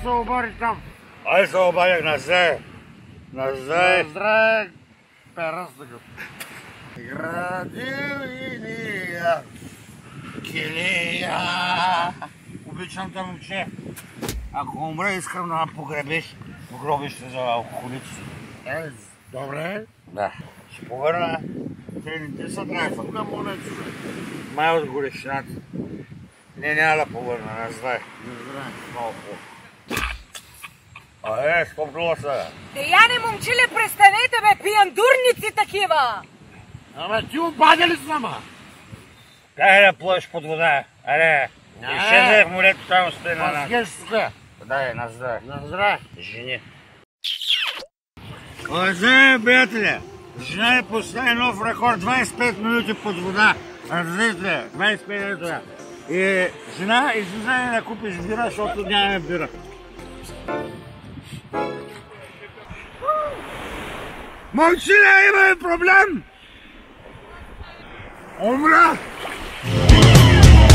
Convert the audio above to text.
обади там. Ай се обадях на зе. На зе. Здраве, перъстъка. Градилиния, килия. Обичам те, момче. Ако умре, искам да ме погребиш в гробище за алкохолици. Добре. Да. Ще повърна. Те не ти са драйфа. Кога моля, човек? Май от горещината. Не, няма да повърна, не знае. Не знае. Много хубаво. Стопнула се. Деяне, момчиле, престанете, бе, пияндурници такива! Абе, ти обадя ли сама? Дай да плъеш под вода. Аре. Изчезнай в морето, там стои на нас. Паскеш тука. Дай, на здраве. На здраве. Жени. Уважаеми приятели, жена е постави нов рекорд 25 минути под вода. Разбирате, 25 минути. И жена излиза да купиш бира, защото нямаме бира. Момчина, имаме проблем! Умра!